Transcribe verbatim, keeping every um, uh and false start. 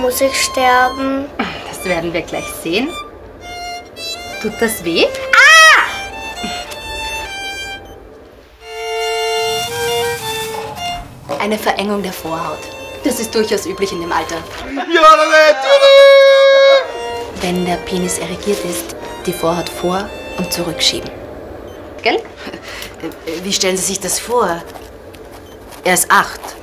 Muss ich sterben? Das werden wir gleich sehen. Tut das weh? Ah! Eine Verengung der Vorhaut. Das ist durchaus üblich in dem Alter. Wenn der Penis erregiert ist, die Vorhaut vor- und zurückschieben. Gell? Wie stellen Sie sich das vor? Er ist acht.